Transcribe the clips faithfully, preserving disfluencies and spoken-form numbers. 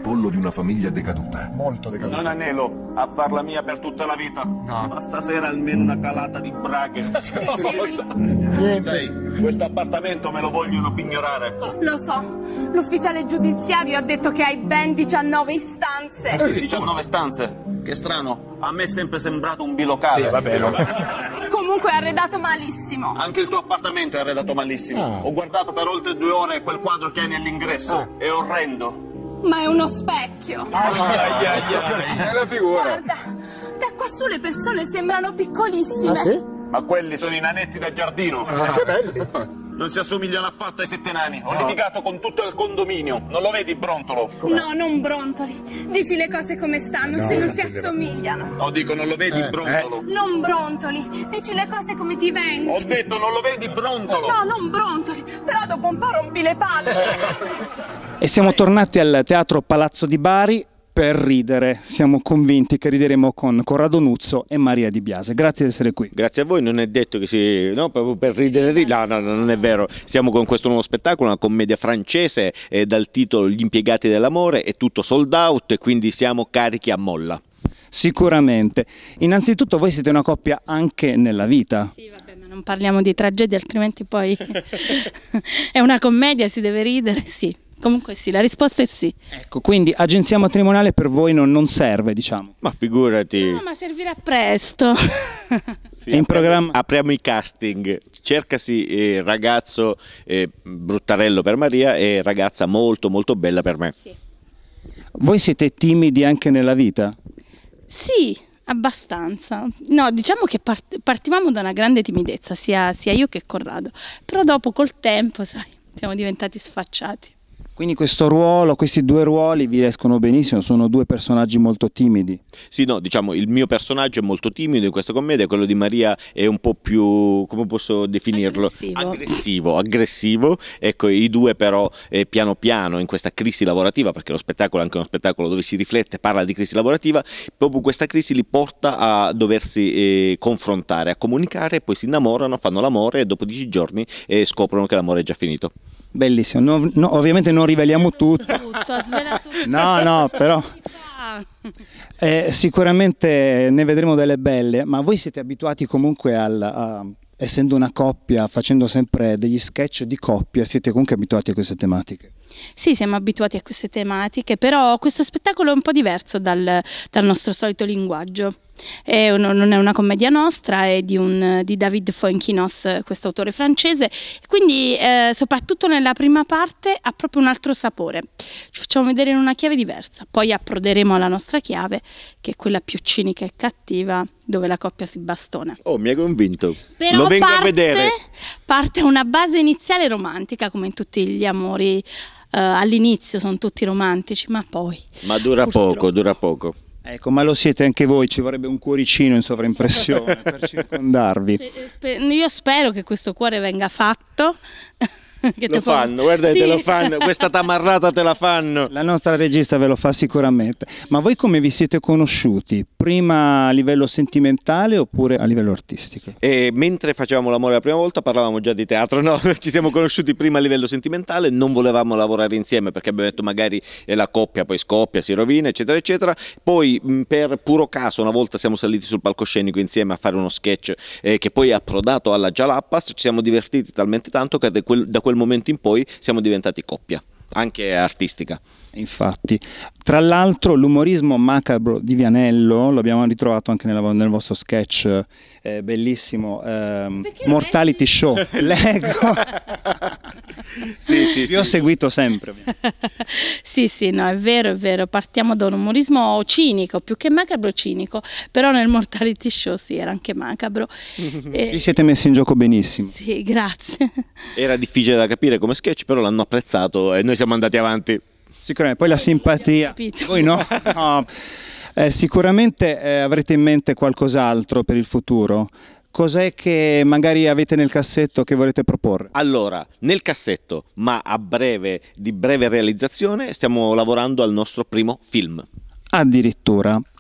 pollo di una famiglia decaduta. Molto decaduta. Non anelo a farla mia per tutta la vita. No. Ma stasera almeno una calata di braghe. Niente. Sai, questo appartamento me lo vogliono pignorare. Lo so, l'ufficiale giudiziario ha detto che hai ben diciannove istanze. diciannove stanze? Che strano, a me è sempre sembrato un bilocale. Sì, va bene. Comunque è arredato malissimo. Anche il tuo appartamento è arredato malissimo. Ah. Ho guardato per oltre due ore quel quadro che hai nell'ingresso. Ah. È orrendo. Ma è uno specchio. Ai, ai, ai, ai. È la figura. Guarda, da quassù le persone sembrano piccolissime. Ah, sì? Ma quelli sono i nanetti da giardino. Che belli. Non si assomigliano affatto ai sette nani. Ho litigato con tutto il condominio. Non lo vedi, brontolo? No, non brontoli. Dici le cose come stanno, No, se non non si si deve. assomigliano. No, dico, non lo vedi, Eh, brontolo? Non brontoli. Dici le cose come ti vengono. Ho detto, non lo vedi, brontolo? No, non brontoli. Però dopo un po' rompi le palle. E siamo tornati al Teatro Palazzo di Bari per ridere. Siamo convinti che rideremo con Corrado Nuzzo e Maria Di Biase. Grazie di essere qui. Grazie a voi, non è detto che si... no, proprio per ridere, ri- no, no, no, non è vero. Siamo con questo nuovo spettacolo, una commedia francese eh, dal titolo Gli impiegati dell'amore, è tutto sold out e quindi siamo carichi a molla. Sicuramente. Innanzitutto voi siete una coppia anche nella vita. Sì, vabbè, ma non parliamo di tragedie, altrimenti poi è una commedia, si deve ridere, sì. Comunque sì, la risposta è sì. Ecco, quindi agenzia matrimoniale per voi non, non serve, diciamo. Ma figurati. No, ma servirà presto. Sì, È in apriamo- programma. Apriamo i casting, cercasi eh, ragazzo eh, bruttarello per Maria e ragazza molto molto bella per me. Sì. Voi siete timidi anche nella vita? Sì, abbastanza. No, diciamo che part- partivamo da una grande timidezza, sia, sia io che Corrado. Però dopo col tempo, sai, siamo diventati sfacciati. Quindi questo ruolo, questi due ruoli vi riescono benissimo, sono due personaggi molto timidi. Sì, no, diciamo il mio personaggio è molto timido in questa commedia, quello di Maria è un po' più, come posso definirlo? Aggressivo. Aggressivo, aggressivo. Ecco, i due però eh, piano piano in questa crisi lavorativa, perché lo spettacolo è anche uno spettacolo dove si riflette, parla di crisi lavorativa, proprio questa crisi li porta a doversi eh, confrontare, a comunicare, poi si innamorano, fanno l'amore e dopo dieci giorni eh, scoprono che l'amore è già finito. Bellissimo. No, no, ovviamente non riveliamo tutto. Tutto, ha svelato tutto. No, no, però Si fa. eh, sicuramente ne vedremo delle belle, ma voi siete abituati comunque al, a, essendo una coppia, facendo sempre degli sketch di coppia, siete comunque abituati a queste tematiche. Sì, siamo abituati a queste tematiche, però questo spettacolo è un po' diverso dal, dal nostro solito linguaggio. È un- non è una commedia nostra, è di, un, di David Fuenquinos, questo autore francese, quindi eh, soprattutto nella prima parte ha proprio un altro sapore. Ci facciamo vedere in una chiave diversa, poi approderemo alla nostra chiave, che è quella più cinica e cattiva, dove la coppia si bastona. Oh, mi hai convinto. Però Lo vengo parte, a vedere. parte una base iniziale romantica, come in tutti gli amori. eh, all'inizio sono tutti romantici, ma poi Ma dura purtroppo. poco, dura poco. Ecco, ma lo siete anche voi, ci vorrebbe un cuoricino in sovraimpressione per circondarvi. Spe- spe- io spero che questo cuore venga fatto. Che Lo te fa- fanno, guarda, Sì. te lo fanno, questa tamarrata te la fanno. La nostra regista ve lo fa sicuramente. Ma voi come vi siete conosciuti? Prima a livello sentimentale oppure a livello artistico? E mentre facevamo l'amore la prima volta parlavamo già di teatro, no? Ci siamo conosciuti prima a livello sentimentale, non volevamo lavorare insieme perché abbiamo detto magari è la coppia, poi scoppia, si rovina, eccetera, eccetera. Poi mh, per puro caso una volta siamo saliti sul palcoscenico insieme a fare uno sketch eh, che poi è approdato alla Jalapas, ci siamo divertiti talmente tanto che da quel, da quel momento in poi siamo diventati coppia, anche artistica. Infatti, tra l'altro l'umorismo macabro di Vianello lo abbiamo ritrovato anche nella- nel vostro sketch eh, bellissimo ehm, Perché Mortality leggi? Show. Leggo. Sì, sì, Vi ho sì. seguito sempre. Sì, sì, no, è vero, è vero. Partiamo da un umorismo cinico, più che macabro cinico, però nel Mortality Show sì, era anche macabro. E- Vi siete messi in gioco benissimo. Sì, grazie. Era difficile da capire come sketch, però l'hanno apprezzato e noi siamo andati avanti. Sicuramente, poi la simpatia. capito. Voi no? No. Eh, sicuramente eh, avrete in mente qualcos'altro per il futuro. Cos'è che magari avete nel cassetto che volete proporre? Allora, nel cassetto, ma a breve, di breve realizzazione, stiamo lavorando al nostro primo film. Addirittura.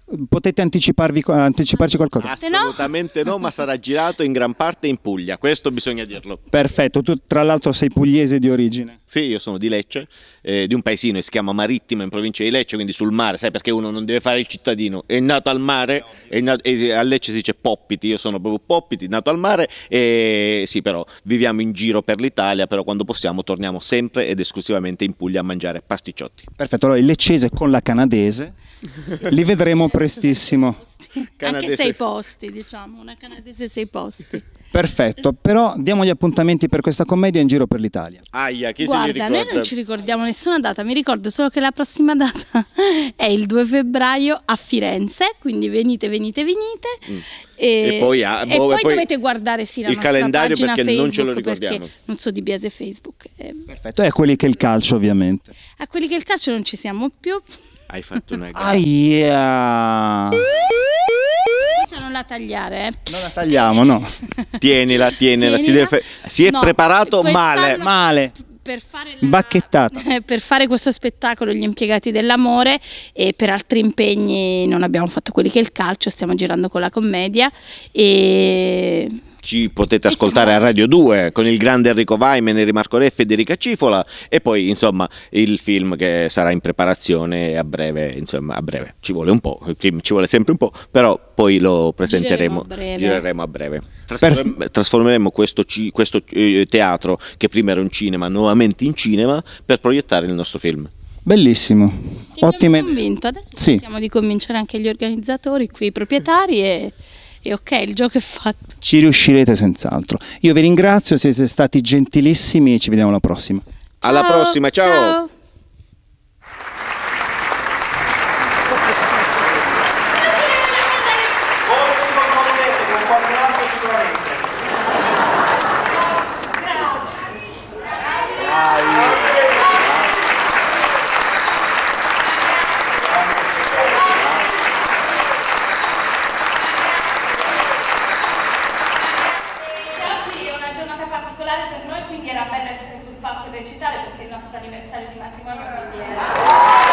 Potete anticiparvi, anticiparci qualcosa? Assolutamente no, ma sarà girato in gran parte in Puglia, questo bisogna dirlo. Perfetto, tu tra l'altro sei pugliese di origine. Sì, io sono di Lecce, eh, di un paesino che si chiama Marittimo in provincia di Lecce, quindi sul mare, sai perché uno non deve fare il cittadino, è nato al mare, è nato, e a Lecce si dice Poppiti, io sono proprio Poppiti, nato al mare, e sì però viviamo in giro per l'Italia, però quando possiamo torniamo sempre ed esclusivamente in Puglia a mangiare pasticciotti. Perfetto, allora il leccese con la canadese, li vedremo prestissimo. Canadese. Anche sei posti, diciamo, una canadese sei posti. Perfetto, però diamo gli appuntamenti per questa commedia in giro per l'Italia. Aia, chi Guarda, si ricorda? noi non ci ricordiamo nessuna data, mi ricordo solo che la prossima data è il due febbraio a Firenze, quindi venite, venite, venite. Mm. E, e poi, ah, e boh, poi, poi dovete guardare sì, la il nostra calendario pagina perché Facebook, non ce lo ricordiamo. perché non so di Biase Facebook. Eh. Perfetto, e a quelli che il calcio ovviamente. A quelli che il calcio non ci siamo più. Hai fatto una gara. Aia! Questa non la tagliare, eh. Non la tagliamo, no. Tienila, tienila, si, Tienila. deve fa- si è No, preparato quest'anno- male. Male. Per fare, la- Bacchettata. per fare questo spettacolo Gli impiegati dell'amore e per altri impegni non abbiamo fatto quelli che è il calcio, stiamo girando con la commedia e Ci potete ascoltare a Radio due con il grande Enrico Vai, Neri Marco Re e Federica Cifola, e poi insomma il film che sarà in preparazione a breve, insomma a breve, ci vuole un po', il film ci vuole sempre un po', però poi lo presenteremo, Gireremo a breve. gireremo a breve. Trasform- trasformeremo questo, ci- questo eh, teatro, che prima era un cinema, nuovamente in cinema, per proiettare il nostro film. Bellissimo. Ti abbiamo Ottime. convinto. Adesso Sì. cerchiamo di convincere anche gli organizzatori, qui i proprietari e, e ok, il gioco è fatto. Ci riuscirete senz'altro. Io vi ringrazio, siete stati gentilissimi e ci vediamo alla prossima. Alla Ciao, prossima, ciao. ciao. Oggi è una giornata particolare per noi, quindi era bello essere sul palco e recitare perché è il nostro anniversario di matrimonio, quindi era...